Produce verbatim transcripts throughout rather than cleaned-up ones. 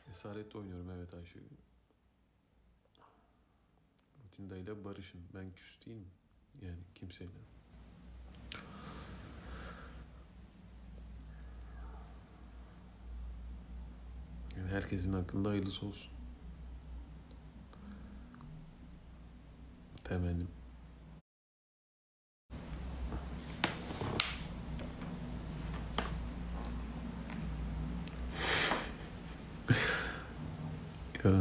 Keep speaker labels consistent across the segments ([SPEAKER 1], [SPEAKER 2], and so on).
[SPEAKER 1] Esaretle oynuyorum, evet Ayşegül. Rutin dayıyla barışın. Ben küs değilim. Yani kimseyle. Yani herkesin hakkında hayırlısı olsun. Temennim. Ee,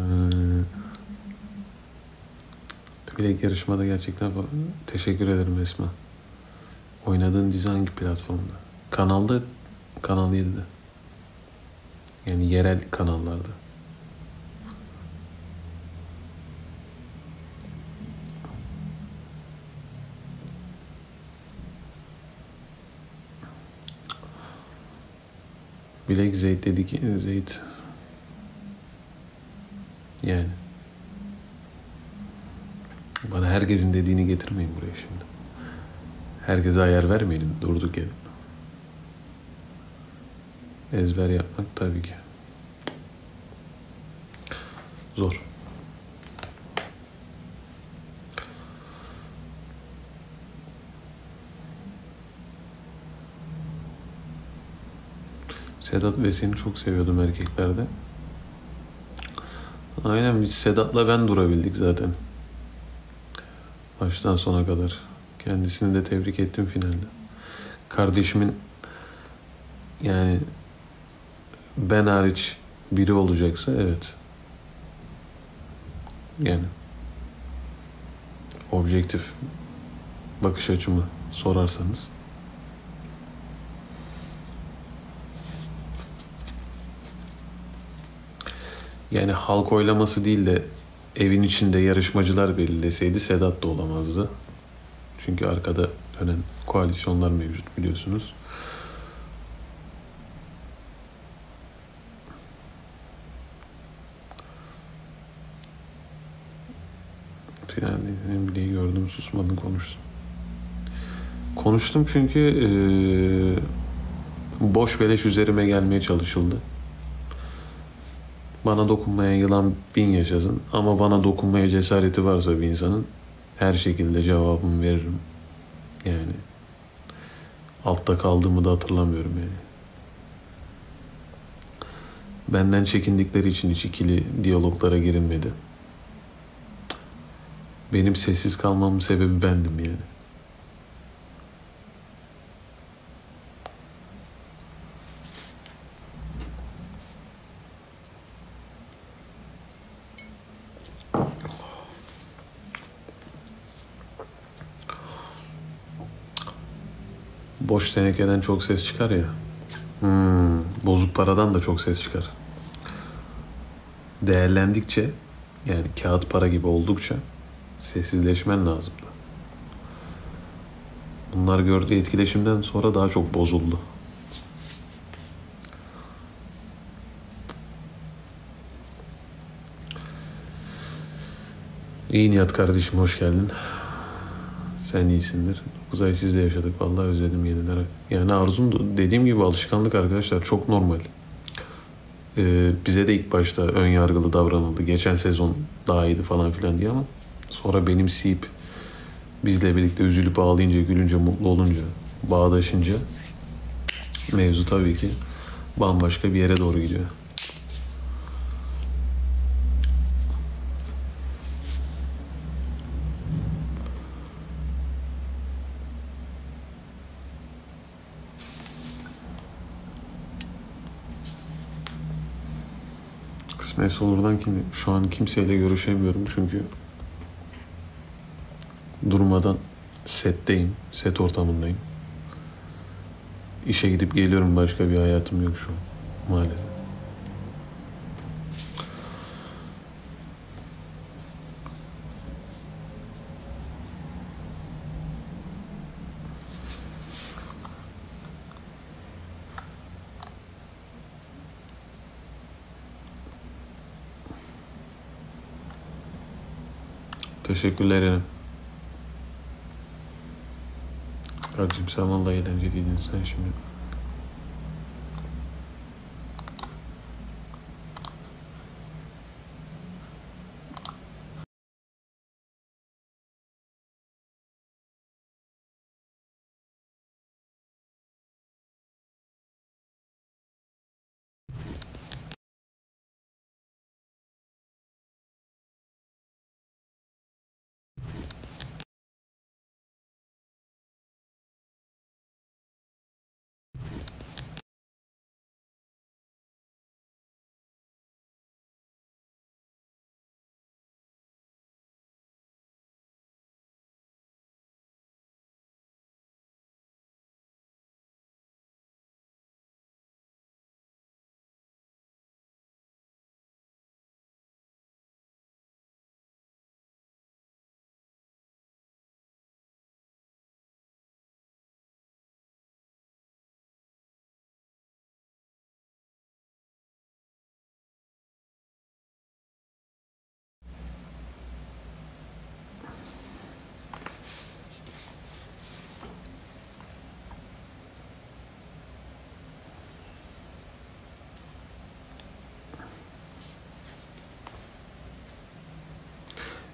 [SPEAKER 1] Bilek yarışmada gerçekten teşekkür ederim Esma. Oynadığın dizi hangi platformda? Kanalda, Kanal yedide. Yani yerel kanallarda. Bilek Zeyt dedi ki Zeyt. Yani. Bana herkesin dediğini getirmeyin buraya şimdi. Herkese ayar vermeyelim durduk yere. Ezber yapmak tabii ki zor. Sedat ve seni çok seviyordum erkeklerde. Aynen, biz Sedat'la ben durabildik zaten. Baştan sona kadar. Kendisini de tebrik ettim finalde. Kardeşimin yani ben hariç biri olacaksa evet. Yani objektif bakış açımı sorarsanız. Yani halk oylaması değil de evin içinde yarışmacılar belirleseydi Sedat da olamazdı. Çünkü arkada dönen koalisyonlar mevcut biliyorsunuz. Finalde bile gördüm, susmadın, konuştun. Konuştum çünkü ee, boş beleş üzerime gelmeye çalışıldı. Bana dokunmaya yılan bin yaşasın ama bana dokunmaya cesareti varsa bir insanın her şekilde cevabımı veririm. Yani altta kaldığımı da hatırlamıyorum yani. Benden çekindikleri için hiç ikili diyaloglara girilmedi. Benim sessiz kalmamın sebebi bendim yani. Boş tenekeden çok ses çıkar ya. Hmm, bozuk paradan da çok ses çıkar. Değerlendikçe, yani kağıt para gibi oldukça sessizleşmen lazımdı. Bunlar gördüğü etkileşimden sonra daha çok bozuldu. İyi Nihat kardeşim, hoş geldin. Sen iyisindir. dokuz ay sizle yaşadık. Vallahi özledim yenilere. Yani arzum, dediğim gibi, alışkanlık arkadaşlar. Çok normal. Ee, bize de ilk başta ön yargılı davranıldı. Geçen sezon daha iyiydi falan filan diye ama sonra benimseyip bizle birlikte üzülüp ağlayınca, gülünce, mutlu olunca, bağdaşınca mevzu tabii ki bambaşka bir yere doğru gidiyor. Kısmetse olurdan kim? Şu an kimseyle görüşemiyorum çünkü durmadan setteyim, set ortamındayım. İşe gidip geliyorum, başka bir hayatım yok şu an maalesef. Teşekkürler yani. Kardeşim sen vallahi eğlenceliydin sen şimdi.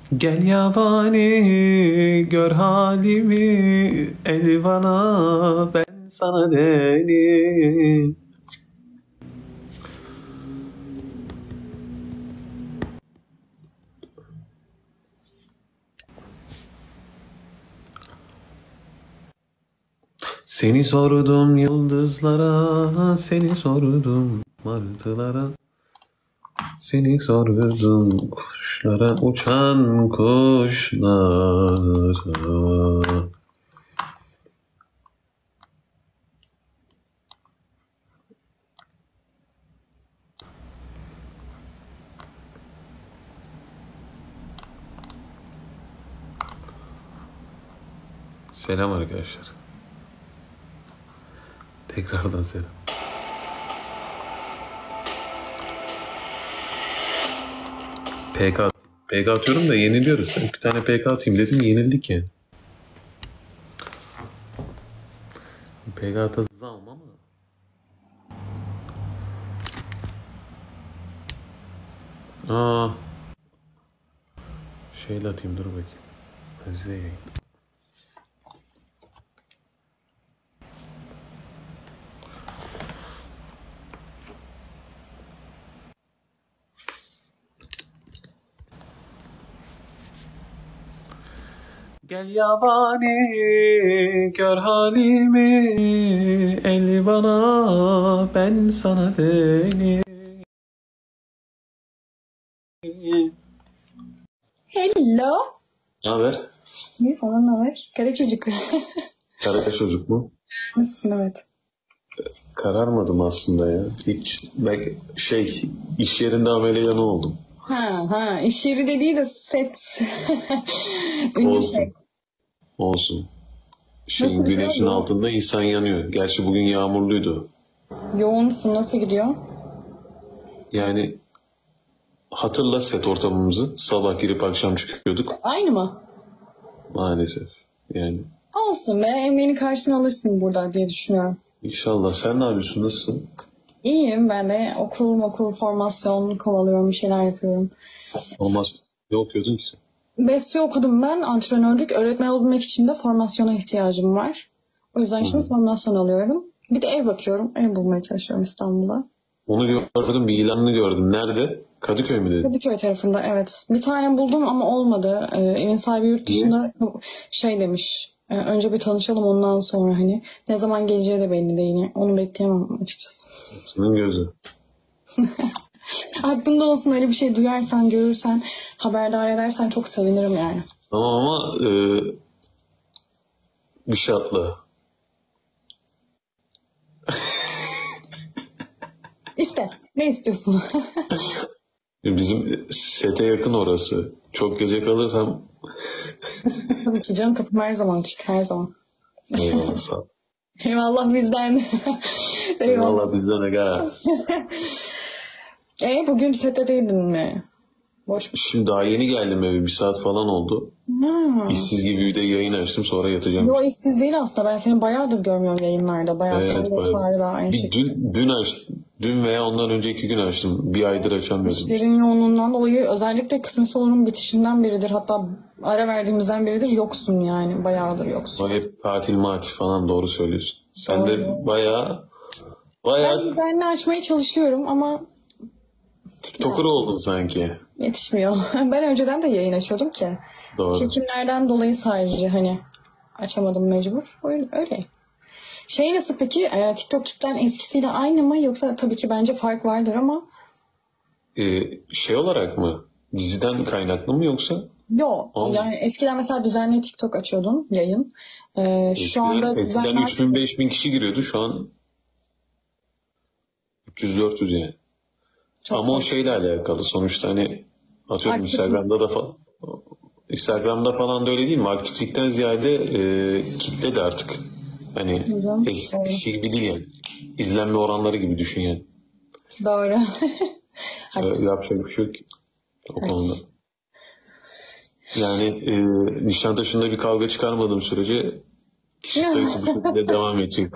[SPEAKER 1] Gel yabani gör halimi, el bana ben sana deli. Seni sordum yıldızlara, seni sordum martılara, seni sordum kuşlara, uçan kuşlara. Selam arkadaşlar. Tekrardan selam. P K P K atıyorum da yeniliyoruz. Ben bir tane P K atayım dedim, yenildik yani. P K atacağız ama Aa. Şeyle atayım, dur bakayım. Size yayın. Gel yabani gör halimi, el bana ben sana deli.
[SPEAKER 2] Hello.
[SPEAKER 1] Ne haber?
[SPEAKER 2] Ne falan ne haber? Kara çocuk.
[SPEAKER 1] Kara çocuk mu?
[SPEAKER 2] Nasılsın, evet.
[SPEAKER 1] Kararmadım aslında ya. Hiç ben şey iş yerinde ameliyanı oldum.
[SPEAKER 2] Ha ha, iş yeri dediği de set. Ünlü
[SPEAKER 1] Olsun.
[SPEAKER 2] şey.
[SPEAKER 1] Olsun. Şeyin
[SPEAKER 2] Nasıl
[SPEAKER 1] güneşin
[SPEAKER 2] gidiyor?
[SPEAKER 1] altında insan yanıyor. Gerçi bugün yağmurluydu.
[SPEAKER 2] Yoğunsun, nasıl gidiyor?
[SPEAKER 1] Yani hatırla set ortamımızı. Sabah girip akşam çıkıyorduk.
[SPEAKER 2] Aynı mı?
[SPEAKER 1] Maalesef. Yani
[SPEAKER 2] Olsun be, emeğini karşına alırsın burada diye düşünüyorum.
[SPEAKER 1] inşallah. Sen ne yapıyorsun? Nasılsın?
[SPEAKER 2] İyiyim, ben de okul okul formasyon kovalıyorum, bir şeyler yapıyorum.
[SPEAKER 1] Olmaz. Ne okuyordun ki sen?
[SPEAKER 2] Besyo okudum ben, antrenörlük. Öğretmen olabilmek için de formasyona ihtiyacım var. O yüzden şimdi
[SPEAKER 1] Hı.
[SPEAKER 2] formasyon alıyorum. Bir de ev bakıyorum, ev bulmaya çalışıyorum İstanbul'da.
[SPEAKER 1] Onu gördüm, bir ilanını gördüm. Nerede? Kadıköy mü dedin?
[SPEAKER 2] Kadıköy tarafında, evet. Bir tane buldum ama olmadı. Ee, evin sahibi yurt dışında şey demiş. e, önce bir tanışalım, ondan sonra hani ne zaman geleceği de belli değil. Onu bekleyemem açıkçası.
[SPEAKER 1] Senin gözü.
[SPEAKER 2] Aklında olsun, öyle bir şey duyarsan, görürsen, haberdar edersen çok sevinirim yani.
[SPEAKER 1] Tamam ama e, bir şartla.
[SPEAKER 2] İste. Ne istiyorsun?
[SPEAKER 1] Bizim sete yakın orası. Çok gece kalırsam
[SPEAKER 2] Tabii ki canım, kapım her zaman açık, her zaman.
[SPEAKER 1] eyvallah sağ ol.
[SPEAKER 2] Eyvallah bizden. Eyvallah.
[SPEAKER 1] Eyvallah bizden aga.
[SPEAKER 2] E bugün sette değildin mi? Boş mu?
[SPEAKER 1] Şimdi daha yeni geldim eve. Bir saat falan oldu.
[SPEAKER 2] Ha.
[SPEAKER 1] İşsiz gibi bir de yayın açtım, sonra yatacağım.
[SPEAKER 2] Yo, işsiz değil aslında. Ben seni bayağıdır görmüyorum yayınlarda. Bayağı
[SPEAKER 1] Evet,
[SPEAKER 2] evet,
[SPEAKER 1] bayağı.
[SPEAKER 2] var da aynı
[SPEAKER 1] Bir
[SPEAKER 2] şekilde.
[SPEAKER 1] dün, dün açtım. Dün veya ondan önceki gün açtım. Bir aydır açamıyordum.
[SPEAKER 2] İşlerin yoğunluğundan dolayı, özellikle kısmetse olurun bitişinden beridir, hatta ara verdiğimizden beridir yoksun yani. Bayağıdır yoksun.
[SPEAKER 1] O hep tatil matil falan, doğru söylüyorsun. Sen de
[SPEAKER 2] Doğru.
[SPEAKER 1] bayağı bayağı
[SPEAKER 2] Ben düzenli açmaya çalışıyorum ama
[SPEAKER 1] TikToker oldun sanki.
[SPEAKER 2] yetişmiyor. Ben önceden de yayın açıyordum ki.
[SPEAKER 1] Doğru.
[SPEAKER 2] Çekimlerden dolayı sadece hani açamadım, mecbur. Öyle. öyle. Şey nasıl peki? E, TikTok kitlen eskisiyle aynı mı? Yoksa tabii ki bence fark vardır ama.
[SPEAKER 1] Ee, şey olarak mı? Diziden kaynaklı mı yoksa?
[SPEAKER 2] Yok.
[SPEAKER 1] Olmuyor.
[SPEAKER 2] Yani eskiden mesela düzenli TikTok açıyordun, yayın. E, şu
[SPEAKER 1] Eskiden,
[SPEAKER 2] anda
[SPEAKER 1] eskiden
[SPEAKER 2] düzenli...
[SPEAKER 1] üç bin beş bin kişi giriyordu. Şu an üç yüz dört yüz yani.
[SPEAKER 2] Çok
[SPEAKER 1] Ama o
[SPEAKER 2] farklı.
[SPEAKER 1] şeyle alakalı. Sonuçta hani atıyorum
[SPEAKER 2] Aktif
[SPEAKER 1] Instagram'da da falan Instagram'da falan da öyle değil mi? Aktiflikten ziyade e, kitle de artık. Hani
[SPEAKER 2] Hocam,
[SPEAKER 1] eskisi gibi değil yani. İzlenme oranları gibi düşün yani.
[SPEAKER 2] doğru.
[SPEAKER 1] Ee,
[SPEAKER 2] Haklısın.
[SPEAKER 1] yapacak bir şey yok o konuda. Yani e, Nişantaşı'nda bir kavga çıkarmadığım sürece kişi sayısı bu şekilde devam edecek.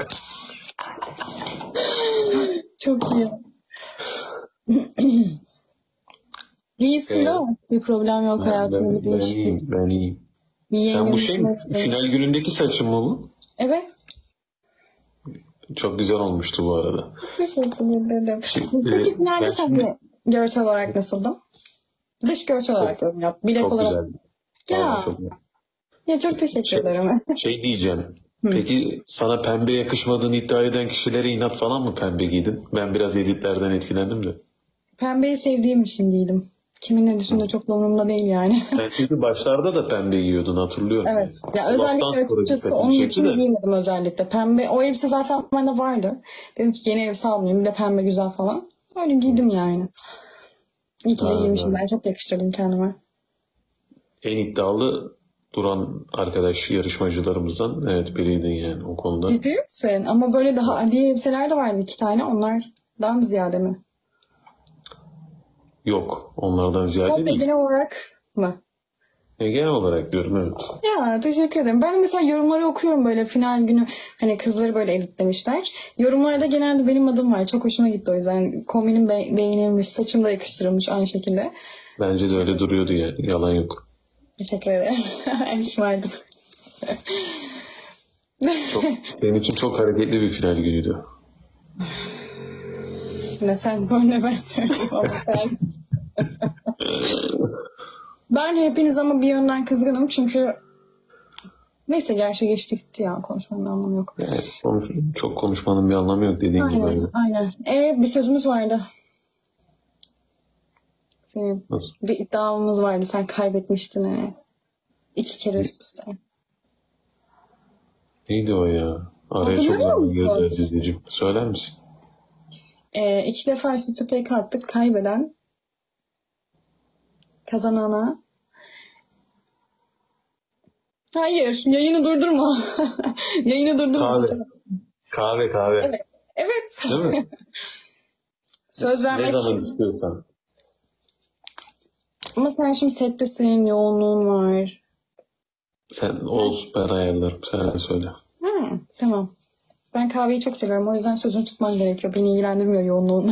[SPEAKER 2] Çok iyi. İyisin değil
[SPEAKER 1] Ee,
[SPEAKER 2] mi? Bir problem yok
[SPEAKER 1] ben,
[SPEAKER 2] hayatında, bir
[SPEAKER 1] ben, ben
[SPEAKER 2] değişiklik.
[SPEAKER 1] iyiyim, ben iyiyim.
[SPEAKER 2] Bir
[SPEAKER 1] Sen bu
[SPEAKER 2] yengemiz
[SPEAKER 1] şey mi?
[SPEAKER 2] var.
[SPEAKER 1] Final günündeki saçın mı bu?
[SPEAKER 2] Evet.
[SPEAKER 1] Çok güzel olmuştu bu arada.
[SPEAKER 2] Teşekkür ederim.
[SPEAKER 1] Şey,
[SPEAKER 2] Peki
[SPEAKER 1] e,
[SPEAKER 2] finalde
[SPEAKER 1] ben
[SPEAKER 2] sen
[SPEAKER 1] şimdi
[SPEAKER 2] de görsel olarak nasıldın? Dış görsel olarak
[SPEAKER 1] çok
[SPEAKER 2] yorum yap. Bilek
[SPEAKER 1] çok
[SPEAKER 2] olarak.
[SPEAKER 1] güzeldi. Vallahi
[SPEAKER 2] Ya.
[SPEAKER 1] çok güzel.
[SPEAKER 2] Ya çok teşekkür
[SPEAKER 1] Şey,
[SPEAKER 2] ederim.
[SPEAKER 1] şey diyeceğim.
[SPEAKER 2] Hı.
[SPEAKER 1] Peki sana pembe yakışmadığını iddia eden kişilere inat falan mı pembe giydin? Ben biraz editlerden etkilendim de.
[SPEAKER 2] Pembeyi sevdiğim için giydim. Kimin ne düşündüğü çok da umurumda değil yani.
[SPEAKER 1] Sen çünkü başlarda da pembe giyiyordun hatırlıyorum yani.
[SPEAKER 2] Evet. Ya
[SPEAKER 1] Laftan
[SPEAKER 2] özellikle
[SPEAKER 1] sonra
[SPEAKER 2] açıkçası
[SPEAKER 1] dikkatimi
[SPEAKER 2] onun
[SPEAKER 1] çekti
[SPEAKER 2] için
[SPEAKER 1] de.
[SPEAKER 2] giymedim özellikle. Pembe, o elbise zaten bende vardı. Dedim ki yeni elbise almayayım, bir de pembe güzel falan. Öyle giydim yani. İyi ki de
[SPEAKER 1] Ha,
[SPEAKER 2] giymişim.
[SPEAKER 1] ha.
[SPEAKER 2] Ben çok yakıştırdım kendime.
[SPEAKER 1] En iddialı duran arkadaş yarışmacılarımızdan evet biriydin yani o konuda.
[SPEAKER 2] Ciddi misin? Ama böyle daha adliye elbiseler de vardı, iki tane. Onlardan ziyade mi?
[SPEAKER 1] Yok onlardan ziyade
[SPEAKER 2] Yok,
[SPEAKER 1] değil.
[SPEAKER 2] genel olarak mı?
[SPEAKER 1] E, genel olarak diyorum evet.
[SPEAKER 2] Ya teşekkür ederim. Ben mesela yorumları okuyorum böyle final günü, hani kızları böyle editlemişler. Yorumlarda genelde benim adım var. Çok hoşuma gitti o yüzden. Kombinim be- beğenilmiş, saçım da yakıştırılmış aynı şekilde.
[SPEAKER 1] Bence de öyle duruyordu yani yalan yok.
[SPEAKER 2] Teşekkür ederim. Şımardım.
[SPEAKER 1] Çok, senin için çok hareketli bir final günüydü.
[SPEAKER 2] Ne sen sor ne ben söyleyeyim ama sen. Ben hepiniz ama bir yönden kızgınım çünkü neyse, gerçi geçti gitti ya, konuşmanın bir anlamı yok.
[SPEAKER 1] Yani konuş, çok konuşmanın bir anlamı yok dediğin gibi.
[SPEAKER 2] Aynen,
[SPEAKER 1] Öyle.
[SPEAKER 2] aynen. E, bir sözümüz vardı. Senin
[SPEAKER 1] Nasıl?
[SPEAKER 2] bir iddiamız vardı. Sen kaybetmiştin he. İki kere üst üste.
[SPEAKER 1] Neydi o ya? Araya çok
[SPEAKER 2] Hatırlamıyor
[SPEAKER 1] zaman
[SPEAKER 2] musun?
[SPEAKER 1] girdi Azizeciğim. Söyler misin?
[SPEAKER 2] E, iki defa üst üste pek attık. Kaybeden kazanana. Hayır, yayını durdurma. Yayını durdurma.
[SPEAKER 1] Kahve. Kahve kahve.
[SPEAKER 2] Evet. Evet.
[SPEAKER 1] Değil mi?
[SPEAKER 2] Söz
[SPEAKER 1] Ne
[SPEAKER 2] vermek.
[SPEAKER 1] zaman istiyorsan.
[SPEAKER 2] Ama sen şimdi settesin, yoğunluğun var.
[SPEAKER 1] Sen olsun ben ayarlarım. Sen söyle.
[SPEAKER 2] Ha, tamam. Ben kahveyi çok seviyorum. O yüzden sözünü tutman gerekiyor. Beni ilgilendirmiyor yoğunluğun.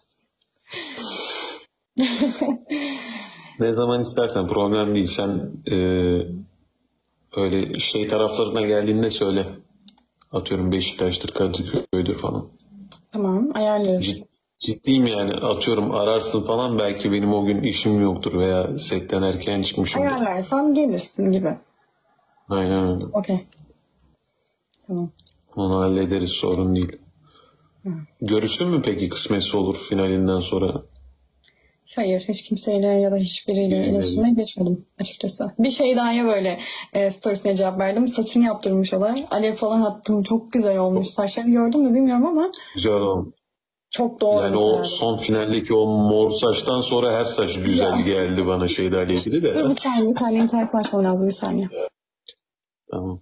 [SPEAKER 1] Ne zaman istersen problem değil. Sen e, öyle şey taraflarına geldiğinde söyle. Atıyorum Beşiktaş'tır, Kadıköy'dür falan.
[SPEAKER 2] Tamam, ayarlarız.
[SPEAKER 1] Cid, ciddiyim yani. Atıyorum ararsın falan belki benim o gün işim yoktur veya setten erken çıkmışımdır.
[SPEAKER 2] Ayarlarsan gelirsin gibi.
[SPEAKER 1] Aynen öyle.
[SPEAKER 2] Okey. Tamam.
[SPEAKER 1] Onu hallederiz sorun değil.
[SPEAKER 2] Hı.
[SPEAKER 1] Görüştün mü peki kısmetse olur finalinden sonra?
[SPEAKER 2] Hayır, hiç kimseyle ya da hiçbiriyle
[SPEAKER 1] Birileri.
[SPEAKER 2] iletişime geçmedim açıkçası. Bir şey daha ya böyle e, storiesine cevap verdim. Saçını yaptırmış olay. Alev falan attım. Çok güzel olmuş. Saçları gördün mü bilmiyorum ama
[SPEAKER 1] Güzel oldu.
[SPEAKER 2] çok doğru
[SPEAKER 1] Yani
[SPEAKER 2] bir
[SPEAKER 1] o
[SPEAKER 2] karar.
[SPEAKER 1] son finaldeki o mor saçtan sonra her saç güzel
[SPEAKER 2] Ya.
[SPEAKER 1] geldi bana şeylerle ilgili de.
[SPEAKER 2] Dur bir saniye, bir saniye internet açmam lazım, bir saniye.
[SPEAKER 1] Tamam.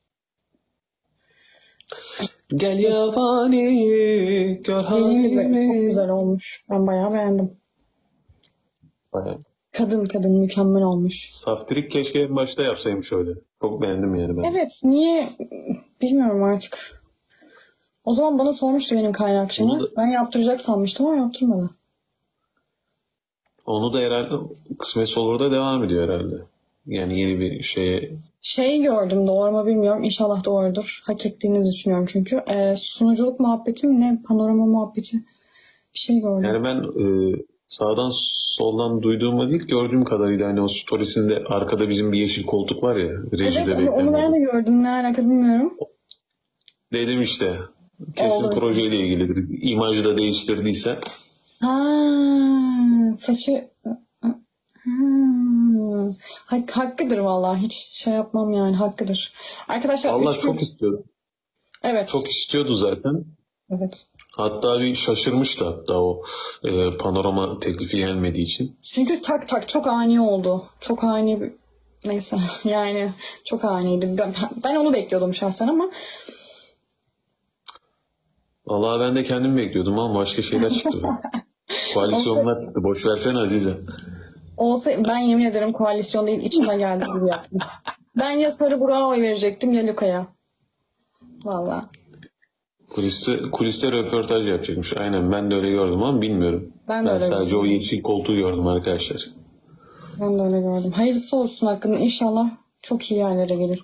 [SPEAKER 1] Gel yabani gör
[SPEAKER 2] Dediğim gibi çok
[SPEAKER 1] halimi.
[SPEAKER 2] güzel olmuş. Ben bayağı beğendim.
[SPEAKER 1] Bayağı.
[SPEAKER 2] Kadın kadın mükemmel olmuş.
[SPEAKER 1] Saftirik keşke en başta yapsaymış öyle. Çok beğendim yani ben.
[SPEAKER 2] Evet, niye bilmiyorum artık. O zaman bana sormuştu benim kaynakçımı.
[SPEAKER 1] Onu da,
[SPEAKER 2] Ben yaptıracak sanmıştım ama yaptırmadı.
[SPEAKER 1] onu da herhalde kısmetse olur da devam ediyor herhalde. Yani yeni bir şeye.
[SPEAKER 2] Şey gördüm, doğru mu bilmiyorum. İnşallah doğrudur. Hak ettiğini düşünüyorum çünkü. Ee, sunuculuk muhabbeti mi ne? Panorama muhabbeti. Bir şey gördüm.
[SPEAKER 1] Yani ben e, sağdan soldan duyduğuma değil gördüğüm kadarıyla hani o storiesinde arkada bizim bir yeşil koltuk var ya rejide
[SPEAKER 2] Evet, onu ben
[SPEAKER 1] bekleniyor.
[SPEAKER 2] de gördüm. Ne alaka bilmiyorum.
[SPEAKER 1] Dedim işte kesin
[SPEAKER 2] Olur.
[SPEAKER 1] projeyle ilgilidir. İmajı da değiştirdiyse.
[SPEAKER 2] Ha, saçı... Hmm. Hak, hakkıdır vallahi, hiç şey yapmam yani, hakkıdır. Arkadaşlar
[SPEAKER 1] Allah
[SPEAKER 2] üç gün...
[SPEAKER 1] çok istiyordu.
[SPEAKER 2] Evet.
[SPEAKER 1] Çok istiyordu zaten.
[SPEAKER 2] Evet.
[SPEAKER 1] Hatta bir şaşırmıştı hatta o e, panorama teklifi gelmediği için.
[SPEAKER 2] Çünkü tak tak çok ani oldu. Çok ani bir... Neyse yani çok aniydi. Ben, ben onu bekliyordum şahsen ama
[SPEAKER 1] Vallahi ben de kendim bekliyordum ama başka şeyler çıktı. Koalisyonlar çıktı. Boş versene Azize.
[SPEAKER 2] olsa ben yemin ederim koalisyon değil, içime geldi gibi yaptım. Ben ya Sarı Burak'a oy verecektim ya Luka'ya. Vallahi.
[SPEAKER 1] Kuliste, kuliste röportaj yapacakmış. Aynen ben de öyle gördüm ama bilmiyorum.
[SPEAKER 2] Ben de
[SPEAKER 1] Ben
[SPEAKER 2] öyle
[SPEAKER 1] sadece
[SPEAKER 2] gördüm.
[SPEAKER 1] o yeşil koltuğu gördüm arkadaşlar.
[SPEAKER 2] Ben de öyle gördüm. Hayırlısı olsun hakkında. İnşallah çok iyi yerlere gelir.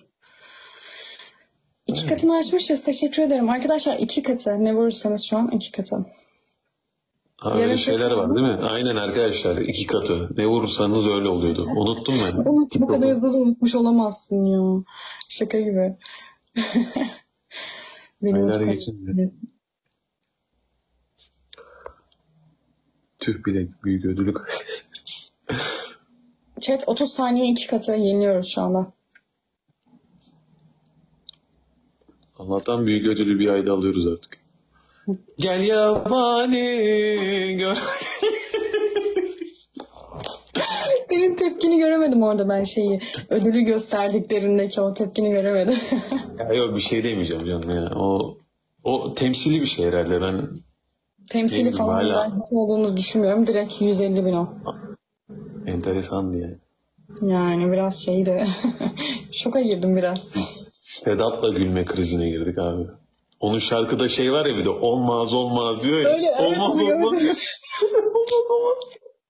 [SPEAKER 2] İki katını açmışız. Teşekkür ederim. Arkadaşlar iki katı. Ne vurursanız şu an iki katı.
[SPEAKER 1] Ha, öyle
[SPEAKER 2] Yarın
[SPEAKER 1] şeyler
[SPEAKER 2] seçim
[SPEAKER 1] var değil mi? Aynen arkadaşlar iki katı. Ne vurursanız öyle oluyordu. Unuttum ben.
[SPEAKER 2] Unut, bu kadar
[SPEAKER 1] TikTok'u.
[SPEAKER 2] hızlı unutmuş olamazsın ya. Şaka gibi. Beni
[SPEAKER 1] Aylar
[SPEAKER 2] unutkan.
[SPEAKER 1] geçince. Tüh bilek büyük ödülü.
[SPEAKER 2] Chat otuz saniye iki katı yeniliyoruz şu anda.
[SPEAKER 1] Allah'tan büyük ödülü bir ayda alıyoruz artık. Gel yabani gör.
[SPEAKER 2] Senin tepkini göremedim orada ben şeyi. Ödülü gösterdiklerindeki o tepkini göremedim.
[SPEAKER 1] Ya yok bir şey demeyeceğim canım ya. O o temsili bir şey herhalde. Ben
[SPEAKER 2] Temsili
[SPEAKER 1] bilmiyorum
[SPEAKER 2] falan
[SPEAKER 1] hala
[SPEAKER 2] ben hiç olduğunu düşünmüyorum. Direkt yüz elli bin o.
[SPEAKER 1] enteresandı yani.
[SPEAKER 2] Yani biraz şeydi. Şoka girdim biraz.
[SPEAKER 1] Sedat'la gülme krizine girdik abi. Onun şarkıda şey var ya bir de olmaz olmaz diyor ya.
[SPEAKER 2] Öyle evet
[SPEAKER 1] Olmaz
[SPEAKER 2] onu
[SPEAKER 1] olmaz
[SPEAKER 2] gördüm.
[SPEAKER 1] diyor. Olmaz olmaz.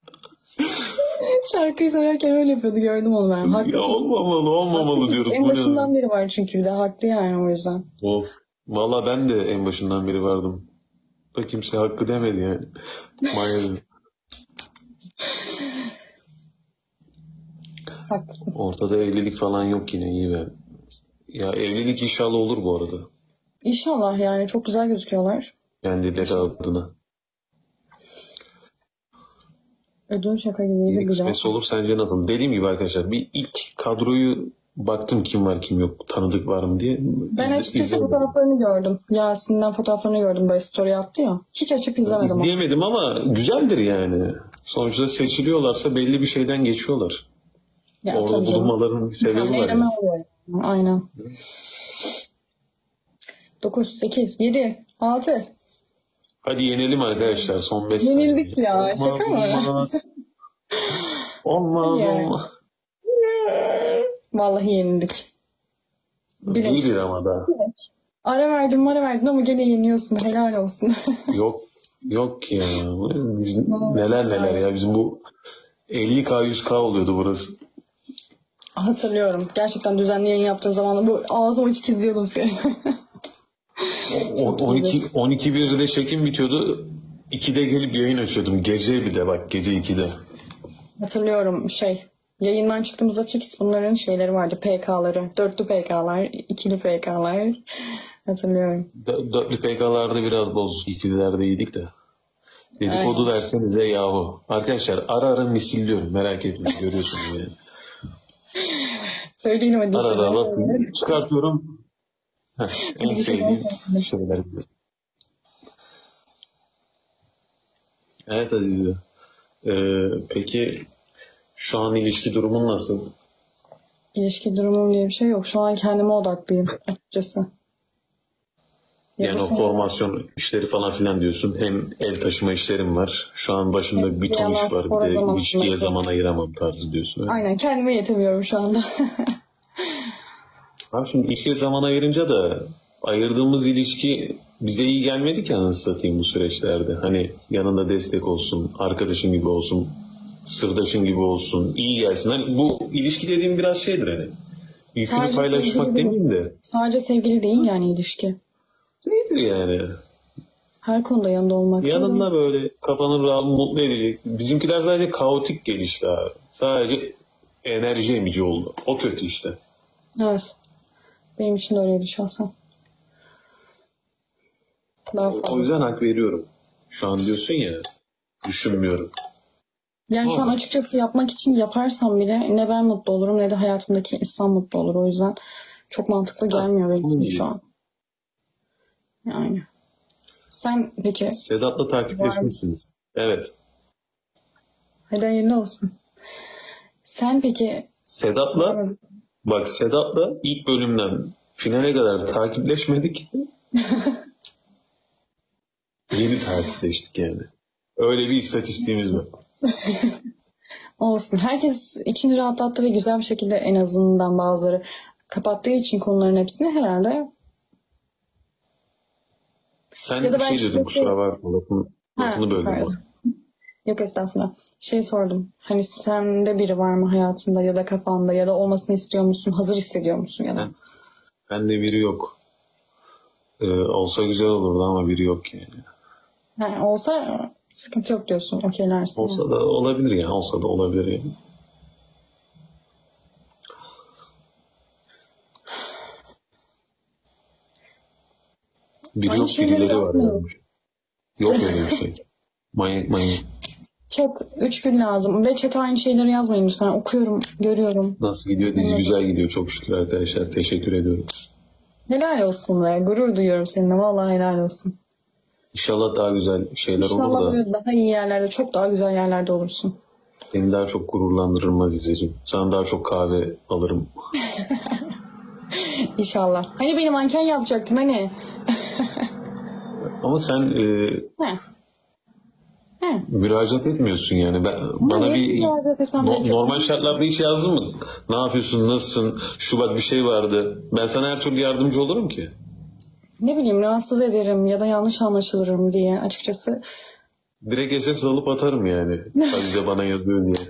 [SPEAKER 2] Şarkıyı söylerken öyle yapıyordu. Gördüm onu ben.
[SPEAKER 1] Ya
[SPEAKER 2] Haklı.
[SPEAKER 1] olmamalı olmamalı
[SPEAKER 2] Haklı.
[SPEAKER 1] diyoruz.
[SPEAKER 2] En
[SPEAKER 1] Bu ne?
[SPEAKER 2] başından beri var çünkü bir de haklı yani o yüzden.
[SPEAKER 1] O. Valla ben de en başından beri vardım. Da kimse hakkı demedi yani. Maalesef.
[SPEAKER 2] Haklısın.
[SPEAKER 1] Ortada evlilik falan yok yine iyi be. Ya evlilik inşallah olur bu arada.
[SPEAKER 2] İnşallah yani çok güzel gözüküyorlar.
[SPEAKER 1] Kendileri adına.
[SPEAKER 2] Ödül şaka gibiydi
[SPEAKER 1] Bir
[SPEAKER 2] güzel.
[SPEAKER 1] kısmetse olur sence nasıl? Dediğim gibi arkadaşlar bir ilk kadroyu baktım kim var kim yok tanıdık var mı diye.
[SPEAKER 2] Ben
[SPEAKER 1] İzle,
[SPEAKER 2] açıkçası
[SPEAKER 1] izlemedim.
[SPEAKER 2] fotoğraflarını gördüm. Yasin'den fotoğraflarını gördüm. Böyle story attı ya. Hiç açıp izlemedim onu.
[SPEAKER 1] İzleyemedim ama güzeldir yani. Sonuçta seçiliyorlarsa belli bir şeyden geçiyorlar.
[SPEAKER 2] Ya
[SPEAKER 1] Orada
[SPEAKER 2] tabii canım.
[SPEAKER 1] bulunmalarının bir
[SPEAKER 2] Bir
[SPEAKER 1] sebebi
[SPEAKER 2] tane
[SPEAKER 1] var
[SPEAKER 2] eleme
[SPEAKER 1] yani.
[SPEAKER 2] oluyor. Aynen. dokuz, sekiz, yedi, altı.
[SPEAKER 1] Hadi yenelim arkadaşlar son beş saniye.
[SPEAKER 2] Yenildik ya.
[SPEAKER 1] Olmaz
[SPEAKER 2] Şaka mı?
[SPEAKER 1] olmaz. Olmaz
[SPEAKER 2] Yani.
[SPEAKER 1] olmaz.
[SPEAKER 2] Vallahi yenildik. Bilek.
[SPEAKER 1] Bir bir ama daha.
[SPEAKER 2] Ara verdin ara verdin ama gene yeniyorsun. Helal olsun.
[SPEAKER 1] Yok yok ya. Biz neler neler ya. Bizim bu elli bin yüz bin oluyordu burası.
[SPEAKER 2] Hatırlıyorum. Gerçekten düzenli yayın yaptığın zaman bu ağzım açık izliyordum seni.
[SPEAKER 1] O- on iki on iki birde çekim bitiyordu. ikide gelip yayın açıyordum. Gece bir de bak gece ikide.
[SPEAKER 2] Hatırlıyorum şey. Yayından çıktığımızda fix bunların şeyleri vardı. P K'ları. Dörtlü P K'lar, ikili P K'lar. Hatırlıyorum.
[SPEAKER 1] D- Dörtlü P K'larda biraz bozuk. ikililerde iyiydik de. Dedikodu
[SPEAKER 2] Aynen.
[SPEAKER 1] versenize yahu. Arkadaşlar ara ara misilliyorum. Merak etmeyin. Görüyorsunuz yani.
[SPEAKER 2] Söyleyin ama
[SPEAKER 1] Ara ara
[SPEAKER 2] dişleri.
[SPEAKER 1] lafı çıkartıyorum. Heh, en sevdiğim şeyler. Evet Azize. Ee, peki şu an ilişki durumun nasıl?
[SPEAKER 2] İlişki durumum diye bir şey yok. Şu an kendime odaklıyım açıkçası.
[SPEAKER 1] Yani o
[SPEAKER 2] Yapasın.
[SPEAKER 1] formasyon işleri falan filan diyorsun. Hem ev taşıma işlerim var. Şu an başımda
[SPEAKER 2] Evet,
[SPEAKER 1] bir
[SPEAKER 2] bir
[SPEAKER 1] ton iş
[SPEAKER 2] yandan
[SPEAKER 1] var.
[SPEAKER 2] spora
[SPEAKER 1] Bir de
[SPEAKER 2] zaman
[SPEAKER 1] ilişkiye
[SPEAKER 2] ayırmak
[SPEAKER 1] zaman ayıramam tarzı diyorsun. Öyle.
[SPEAKER 2] Aynen kendime yetemiyorum şu anda.
[SPEAKER 1] Abi şimdi işe zaman ayırınca da ayırdığımız ilişki bize iyi gelmedi ki anasını satayım bu süreçlerde. Hani yanında destek olsun, arkadaşın gibi olsun, sırdaşın gibi olsun, iyi gelsin. Hani bu ilişki dediğim biraz şeydir hani. Yükünü
[SPEAKER 2] Sadece
[SPEAKER 1] paylaşmak
[SPEAKER 2] sevgili değil.
[SPEAKER 1] demeyeyim de.
[SPEAKER 2] Sadece sevgili değil yani ilişki.
[SPEAKER 1] Nedir yani?
[SPEAKER 2] Her konuda yanında olmak.
[SPEAKER 1] Yanında böyle kafanı rahat mutlu edecek. Bizimkiler sadece kaotik gelişti abi. Sadece enerji emici oldu. O kötü işte.
[SPEAKER 2] Evet. Benim için de öyleydi şahsen. Daha
[SPEAKER 1] O
[SPEAKER 2] fazla.
[SPEAKER 1] yüzden hak veriyorum. Şu an diyorsun ya düşünmüyorum.
[SPEAKER 2] Yani şu an
[SPEAKER 1] Ama-
[SPEAKER 2] açıkçası yapmak için yaparsam bile ne ben mutlu olurum ne de hayatımdaki insan mutlu olur. O yüzden çok mantıklı gelmiyor benim için
[SPEAKER 1] iyi.
[SPEAKER 2] şu an. Yani. Sen peki?
[SPEAKER 1] Sedat'la takipleşmişsiniz. Evet.
[SPEAKER 2] Hadi hayırlı olsun. Sen peki?
[SPEAKER 1] Sedat'la bak Sedat'la ilk bölümden finale kadar takipleşmedik. Yeni takipleştik yani. Öyle bir istatistiğimiz var.
[SPEAKER 2] Olsun. Herkes içini rahatlattı ve güzel bir şekilde en azından bazıları kapattığı için konuların hepsini herhalde
[SPEAKER 1] Sen
[SPEAKER 2] Ya da
[SPEAKER 1] bir
[SPEAKER 2] ben
[SPEAKER 1] şey dedin, kusura
[SPEAKER 2] sürekli...
[SPEAKER 1] bakma. Lafını,
[SPEAKER 2] Ha,
[SPEAKER 1] lafını böldüm
[SPEAKER 2] pardon.
[SPEAKER 1] bak.
[SPEAKER 2] Yok estağfurullah. Şey sordum. Hani sende biri var mı hayatında ya da kafanda ya da olmasını istiyor musun? Hazır hissediyor musun ya da?
[SPEAKER 1] Ben, bende biri yok. Ee, olsa güzel olurdu ama biri yok yani.
[SPEAKER 2] Ha, olsa sıkıntı yok diyorsun. Okeylersin.
[SPEAKER 1] Olsa da olabilir ya. Olsa da olabilir yani. Biri
[SPEAKER 2] Aynı
[SPEAKER 1] yok,
[SPEAKER 2] şeyleri
[SPEAKER 1] birileri var
[SPEAKER 2] yapmıyorum.
[SPEAKER 1] yani. Yok öyle bir şey. Manyak manyak.
[SPEAKER 2] Chat üç gün lazım. Ve chat aynı şeyleri yazmayın lütfen. Okuyorum, görüyorum.
[SPEAKER 1] Nasıl gidiyor? Dizi güzel gidiyor. Çok şükür arkadaşlar. Teşekkür ediyorum.
[SPEAKER 2] Helal olsun be. Gurur duyuyorum seninle. Vallahi helal olsun.
[SPEAKER 1] İnşallah daha güzel şeyler
[SPEAKER 2] İnşallah
[SPEAKER 1] olur da
[SPEAKER 2] böyle daha iyi yerlerde, çok daha güzel yerlerde olursun.
[SPEAKER 1] beni daha çok gururlandırır Azizeciğim. Sana daha çok kahve alırım.
[SPEAKER 2] İnşallah. Hani beni manken yapacaktın hani?
[SPEAKER 1] Ama sen e,
[SPEAKER 2] He. He.
[SPEAKER 1] müracaat etmiyorsun yani. Ben,
[SPEAKER 2] Ama
[SPEAKER 1] bana
[SPEAKER 2] niye
[SPEAKER 1] bir
[SPEAKER 2] müracaat etmem
[SPEAKER 1] no-
[SPEAKER 2] gerekiyor?
[SPEAKER 1] normal şartlarda hiç yazdın mı? Ne yapıyorsun? Nasılsın? Şubat bir şey vardı. Ben sana her türlü yardımcı olurum ki.
[SPEAKER 2] Ne bileyim rahatsız ederim ya da yanlış anlaşılırım diye açıkçası.
[SPEAKER 1] Direkt S S alıp atarım yani. Azize bana yazıyor diye.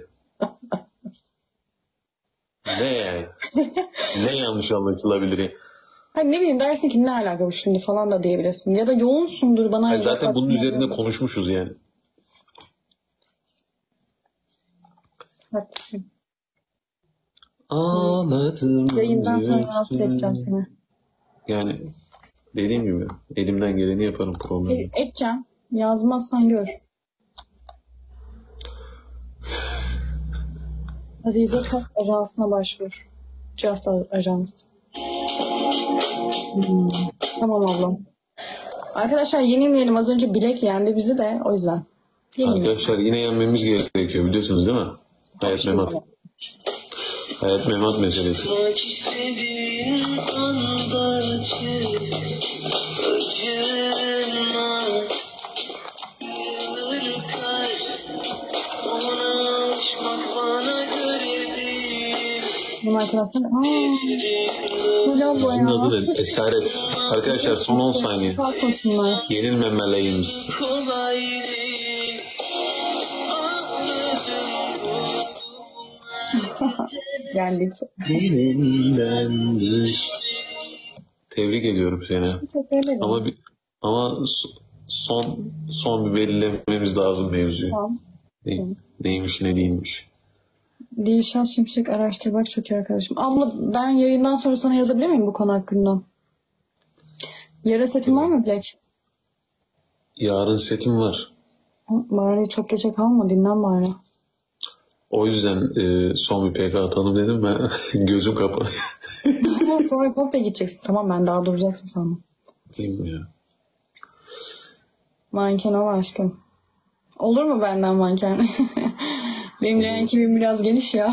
[SPEAKER 1] Ne yani? Ne yanlış anlaşılabilir ya?
[SPEAKER 2] Hani ne bileyim dersin ki ne alaka bu şimdi falan da diyebilirsin. Ya da yoğunsundur bana.
[SPEAKER 1] Yani zaten bunun
[SPEAKER 2] yaparsın.
[SPEAKER 1] üzerinde konuşmuşuz yani.
[SPEAKER 2] Haklısın.
[SPEAKER 1] Ağladım.
[SPEAKER 2] Yayından sonra rahatsız
[SPEAKER 1] üstüne.
[SPEAKER 2] edeceğim seni.
[SPEAKER 1] Yani dediğim gibi elimden geleni yaparım programda.
[SPEAKER 2] E, edeceğim. Yazmazsan gör. Azize Kast Ajansı'na başvur. Just Ajans. Hmm. Tamam ablam. Arkadaşlar yenilmeyelim. Az önce bilek yendi bizi de o yüzden. Yenilmeyelim.
[SPEAKER 1] Arkadaşlar yine yenmemiz gerekiyor biliyorsunuz değil mi? Hayat memat. Hayat memat meselesi.
[SPEAKER 3] Bak istediğin anda acı, acıma. Yılır kalp, ona alışmak bana göre değil.
[SPEAKER 2] Benim arkadaşlar. Aaa. Bu ne bu
[SPEAKER 1] Sizin adı
[SPEAKER 2] ya?
[SPEAKER 1] da Esaret. Arkadaşlar son on saniye.
[SPEAKER 2] Sarsmasınlar.
[SPEAKER 1] Yenilmemeliyiz.
[SPEAKER 3] Kolay değil.
[SPEAKER 2] Geldik.
[SPEAKER 1] Elimden düş. Tebrik ediyorum seni.
[SPEAKER 2] Teşekkür ederim.
[SPEAKER 1] Ama bir, ama so- son son bir belirlememiz lazım mevzuyu.
[SPEAKER 2] Tamam.
[SPEAKER 1] Ne, neymiş ne değilmiş.
[SPEAKER 2] Dilşat Şimşek araştır bak çok iyi arkadaşım. Abla ben yayından sonra sana yazabilir miyim bu konu hakkında? Yara setin var mı Black?
[SPEAKER 1] Yarın setim var.
[SPEAKER 2] Bari çok gece kalma dinlen bari.
[SPEAKER 1] O yüzden e, son bir P K atalım dedim ben. Gözüm kapalı.
[SPEAKER 2] Sonra komple gideceksin. Tamam ben daha duracaksın sandım.
[SPEAKER 1] Değil mi ya?
[SPEAKER 2] Manken ol aşkım. Olur mu benden manken? Benim de ekibim biraz geniş ya.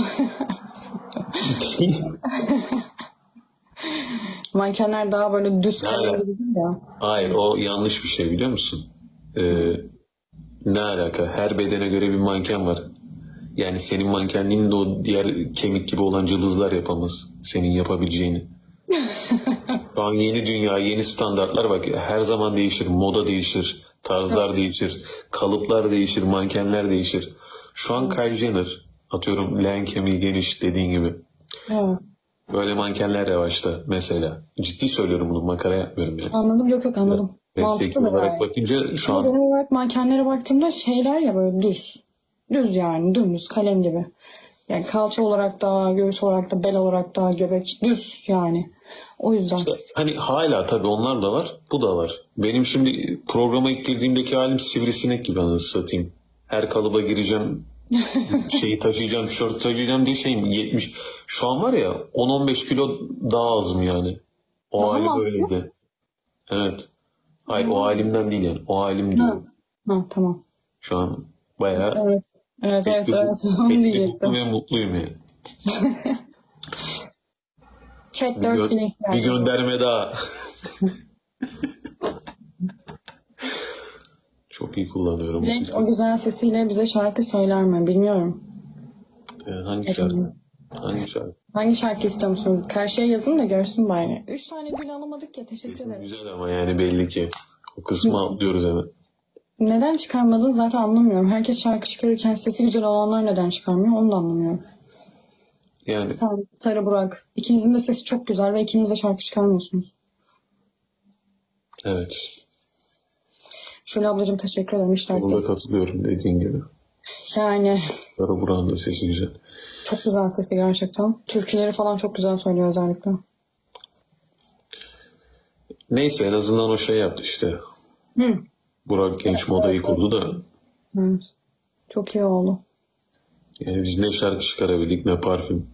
[SPEAKER 2] Mankenler daha böyle düz kalıyor gibi değil ya.
[SPEAKER 1] Hayır o yanlış bir şey biliyor musun? Ee, ne alaka? Her bedene göre bir manken var. Yani senin mankenliğini de o diğer kemik gibi olan cılızlar yapamaz. Senin yapabileceğini. Şu an yeni dünya, yeni standartlar bak her zaman değişir. Moda değişir, tarzlar değişir, kalıplar değişir, mankenler değişir. Şu an Kylie Jenner, atıyorum leğen kemiği geniş dediğin gibi.
[SPEAKER 2] Evet.
[SPEAKER 1] Böyle mankenler revaçta mesela. Ciddi söylüyorum bunu, makara yapmıyorum yani.
[SPEAKER 2] Anladım yok yok anladım.
[SPEAKER 1] Mesleki
[SPEAKER 2] Mantıklı da
[SPEAKER 1] olarak
[SPEAKER 2] gayet.
[SPEAKER 1] bakınca şu
[SPEAKER 2] Ama
[SPEAKER 1] an
[SPEAKER 2] genel olarak mankenlere baktığımda şeyler ya böyle düz. Düz yani dümdüz kalem gibi. Yani kalça olarak da, göğüs olarak da, bel olarak da, göbek düz yani. O yüzden.
[SPEAKER 1] işte hani hala tabii onlar da var, bu da var. Benim şimdi programa ilk girdiğimdeki halim sivrisinek gibi anasını satayım. Her kalıba gireceğim, şeyi taşıyacağım, tişört taşıyacağım diye şeyim yetmiş. Şu an var ya on on beş kilo daha azım yani. O
[SPEAKER 2] Daha
[SPEAKER 1] halim
[SPEAKER 2] mı azsın?
[SPEAKER 1] öyleydi. Evet. Hayır o halimden değil yani. O halim diyorum.
[SPEAKER 2] Ha tamam.
[SPEAKER 1] Şu an bayağı
[SPEAKER 2] Evet. Evet evet
[SPEAKER 1] etli,
[SPEAKER 2] evet. Onu
[SPEAKER 1] etli,
[SPEAKER 2] diyecektim.
[SPEAKER 1] mutlu ve mutluyum yani.
[SPEAKER 2] Chat
[SPEAKER 1] Bir,
[SPEAKER 2] dört
[SPEAKER 1] gö-
[SPEAKER 2] güne
[SPEAKER 1] bir
[SPEAKER 2] ihtiyacım var.
[SPEAKER 1] gönderme daha. Çok iyi kullanıyorum.
[SPEAKER 2] Blank o güzel sesiyle bize şarkı söyler mi? Bilmiyorum.
[SPEAKER 1] Ee, hangi şarkı? Hangi şarkı?
[SPEAKER 2] Hangi şarkı istiyor musun? Karşıya yazın da görsün bari. Üç tane gül alamadık ya. Teşekkür
[SPEAKER 1] Sesim
[SPEAKER 2] ederim.
[SPEAKER 1] güzel ama yani belli ki. O kısmı atlıyoruz hemen.
[SPEAKER 2] Neden çıkarmadın zaten anlamıyorum. Herkes şarkı çıkarırken sesi güzel olanlar neden çıkarmıyor onu da anlamıyorum.
[SPEAKER 1] Yani
[SPEAKER 2] Sen, Sarı Burak. İkinizin de sesi çok güzel ve ikiniz de şarkı çıkarmıyorsunuz.
[SPEAKER 1] evet.
[SPEAKER 2] Şule ablacığım teşekkür ederim. İşler
[SPEAKER 1] Burada katılıyorum dediğin gibi.
[SPEAKER 2] Yani
[SPEAKER 1] Kara Burak'ın da sesi güzel.
[SPEAKER 2] çok güzel sesi gerçekten. Türküleri falan çok güzel söylüyor özellikle.
[SPEAKER 1] Neyse en azından o şey yaptı işte.
[SPEAKER 2] Hı.
[SPEAKER 1] Burak genç modayı kurdu da.
[SPEAKER 2] Evet. Çok iyi oldu.
[SPEAKER 1] Yani biz ne şarkı çıkarabildik ne parfüm.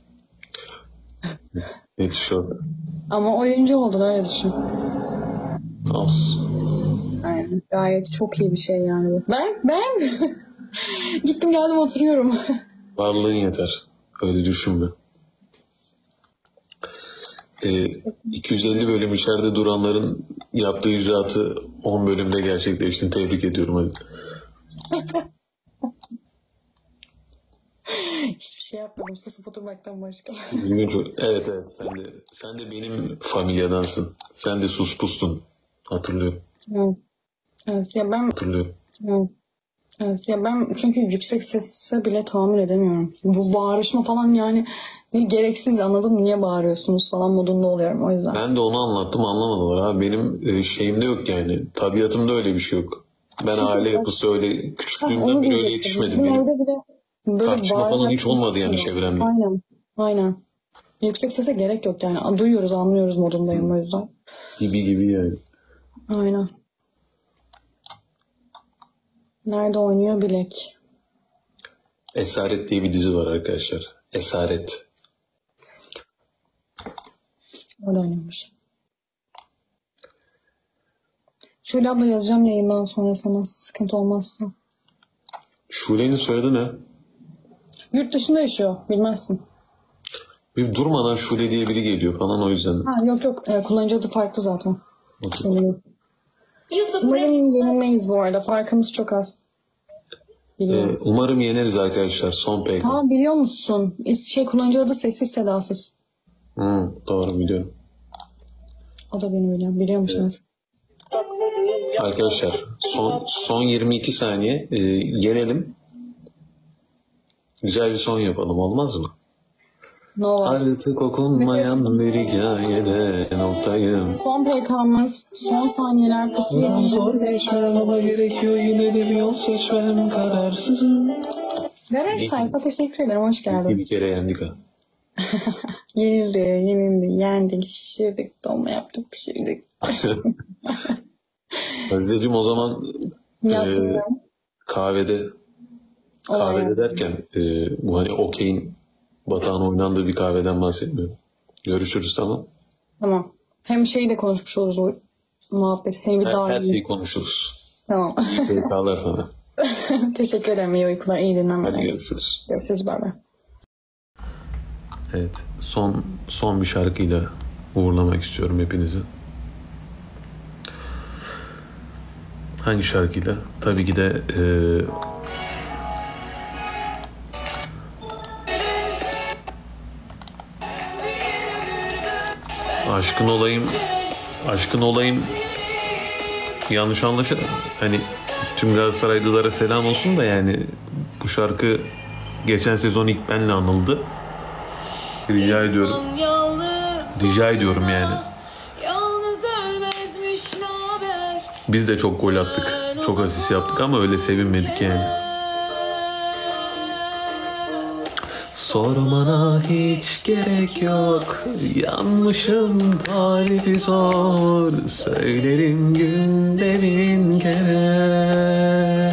[SPEAKER 1] Ne tişört.
[SPEAKER 2] Ama oyuncu oldun öyle düşün.
[SPEAKER 1] Az.
[SPEAKER 2] Aynen. Gayet çok iyi bir şey yani bu. Ben, ben gittim geldim oturuyorum.
[SPEAKER 1] Varlığın yeter. Öyle düşünme. Ee, iki yüz elli bölüm içeride duranların yaptığı icraatı on bölümde gerçekleştin. Tebrik ediyorum hadi.
[SPEAKER 2] Hiçbir şey yapmadım. Susup oturmaktan başka.
[SPEAKER 1] Bugün çok... Evet evet sen de, sen de benim familyadansın. Sen de sus pustun. Hatırlıyorum.
[SPEAKER 2] Evet. Evet. Ya ben
[SPEAKER 1] Hatırlıyorum.
[SPEAKER 2] evet. Evet. Ya ben çünkü yüksek sese bile tahammül edemiyorum. Bu bağırışma falan yani ne gereksiz anladın mı? Niye bağırıyorsunuz falan modunda oluyorum o yüzden.
[SPEAKER 1] Ben de onu anlattım anlamadılar abi. Benim e, şeyimde yok yani. Tabiatımda öyle bir şey yok. Ben
[SPEAKER 2] Çünkü
[SPEAKER 1] aile
[SPEAKER 2] bak-
[SPEAKER 1] yapısı öyle
[SPEAKER 2] Ha,
[SPEAKER 1] küçüklüğümden
[SPEAKER 2] onu
[SPEAKER 1] beri öyle
[SPEAKER 2] diyecektim.
[SPEAKER 1] yetişmedim
[SPEAKER 2] Bizim
[SPEAKER 1] benim.
[SPEAKER 2] orada bile böyle
[SPEAKER 1] Tartışma falan
[SPEAKER 2] bağırarak
[SPEAKER 1] hiç olmadı yani
[SPEAKER 2] konuşmuyor.
[SPEAKER 1] çevremde.
[SPEAKER 2] Aynen. Aynen. Yüksek sese gerek yok yani. A, Duyuyoruz, anlıyoruz modundayım o yüzden.
[SPEAKER 1] Gibi gibi yani.
[SPEAKER 2] Aynen. Nerede oynuyor Bilek?
[SPEAKER 1] Esaret diye bir dizi var arkadaşlar. Esaret.
[SPEAKER 2] Öyle oynamış. Şöyle abla yazacağım yayından sonra sana sıkıntı olmazsa.
[SPEAKER 1] Şule'nin soyadı ne?
[SPEAKER 2] Yurt dışında yaşıyor. Bilmezsin.
[SPEAKER 1] Bir durmadan Şule diye biri geliyor falan o yüzden.
[SPEAKER 2] Ha, yok yok. E, kullanıcı adı farklı zaten.
[SPEAKER 1] Okey.
[SPEAKER 2] Söyleyeyim. Umarım yenilmeyiz bu arada. Farkımız çok az.
[SPEAKER 1] Ee,
[SPEAKER 2] Biliyorum.
[SPEAKER 1] umarım yeneriz arkadaşlar. Son P K.
[SPEAKER 2] Ha biliyor musun? İs- Şey kullanıcı adı sessiz sedasız.
[SPEAKER 1] Hmm, doğru biliyorum.
[SPEAKER 2] O da benim biliyorum. Biliyor musunuz?
[SPEAKER 1] Arkadaşlar son son yirmi iki saniye e, yenelim. Güzel bir son yapalım olmaz mı?
[SPEAKER 2] Ne olur.
[SPEAKER 1] Artık okunmayan bir hikayede noktayım.
[SPEAKER 2] Son P K'mız. Son saniyeler pası
[SPEAKER 1] Zor
[SPEAKER 2] yediğim.
[SPEAKER 1] geçmem ama gerekiyor yine de bir yol seçmem kararsızım.
[SPEAKER 2] Garaj sayfa teşekkür ederim. Hoş geldin.
[SPEAKER 1] Bir kere yendik ha.
[SPEAKER 2] Yenildi, yenildi, yendik, şişirdik, dolma yaptık, pişirdik.
[SPEAKER 1] Azizeciğim o zaman
[SPEAKER 2] Yaptık
[SPEAKER 1] Ee,
[SPEAKER 2] ben.
[SPEAKER 1] kahvede
[SPEAKER 2] Olay
[SPEAKER 1] kahvede
[SPEAKER 2] yaptık.
[SPEAKER 1] derken e, bu hani okeyin batağın oynandığı bir kahveden bahsetmiyorum. Görüşürüz tamam.
[SPEAKER 2] Tamam. Hem şeyi de konuşmuş oluruz o muhabbeti. Seni bir
[SPEAKER 1] Her,
[SPEAKER 2] daha
[SPEAKER 1] her
[SPEAKER 2] iyi.
[SPEAKER 1] şeyi konuşuruz.
[SPEAKER 2] Tamam.
[SPEAKER 1] İyi P K'lar sana.
[SPEAKER 2] Teşekkür ederim. İyi uykular, iyi dinlenmeler.
[SPEAKER 1] Hadi görüşürüz.
[SPEAKER 2] Görüşürüz. Bay bay.
[SPEAKER 1] Evet, son son bir şarkıyla uğurlamak istiyorum hepinizi. Hangi şarkıyla? Tabii ki de eee Aşkın Olayım Aşkın Olayım yanlış anlaşılır. Hani tüm Galatasaraylılara selam olsun da yani bu şarkı geçen sezon ilk benle anıldı. Rica ediyorum. Rica ediyorum yani. Biz de çok gol attık. Çok asist yaptık ama öyle sevinmedik yani. Sormana hiç gerek yok. Yanmışım tarifi zor. Söylerim günde bin kere.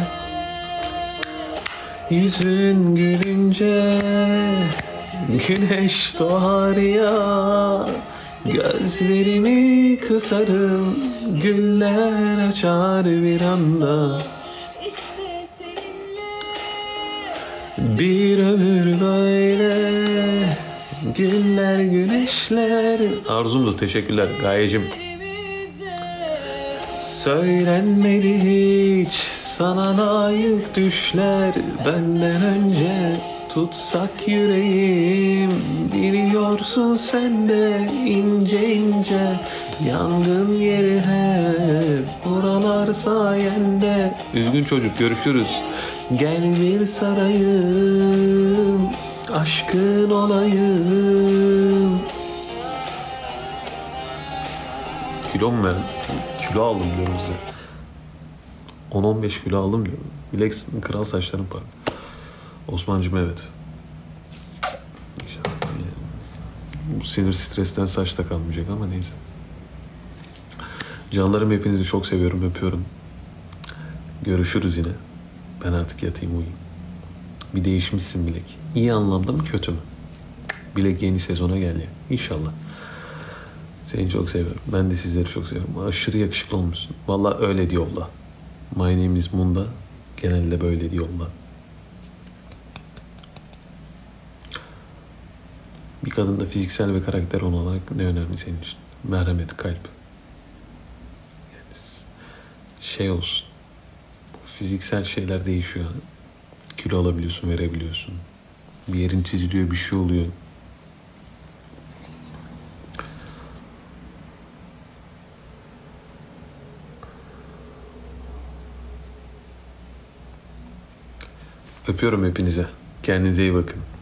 [SPEAKER 1] Yüzün gülünce güneş doğar ya. Gözlerimi kısarım, güller açar bir anda. Bir ömür böyle, güller güneşler. Arzumdu, teşekkürler Gayecim. Söylenmedi hiç sana layık düşler benden önce. Tutsak yüreğim, biliyorsun sen de ince ince. Yangın yeri hep buralar sayende. Üzgün çocuk, görüşürüz. Gel bir sarayım, aşkın olayım. Kilo mu verdin? Kilo aldım diyorum size. on on beş kilo aldım diyorum. Bileksin kral saçlarım var. Osman'cığım evet. Bu sinir stresten saç da kalmayacak ama neyse. Canlarım, hepinizi çok seviyorum, öpüyorum. Görüşürüz yine. Ben artık yatayım, uyuyayım. Bir değişmişsin Bilek. İyi anlamda mı kötü mü? Bilek yeni sezona geliyor. İnşallah. Seni çok seviyorum. Ben de sizleri çok seviyorum. Aşırı yakışıklı olmuşsun. Vallahi öyle diyorlar. My name is Munda. Genelde böyle diyorlar. Bir kadında fiziksel ve karakter olarak ne önemli senin için? Merhamet, kalp. Yani şey olsun. Bu fiziksel şeyler değişiyor. Kilo alabiliyorsun, verebiliyorsun. Bir yerin çiziliyor, bir şey oluyor. Öpüyorum hepinize. Kendinize iyi bakın.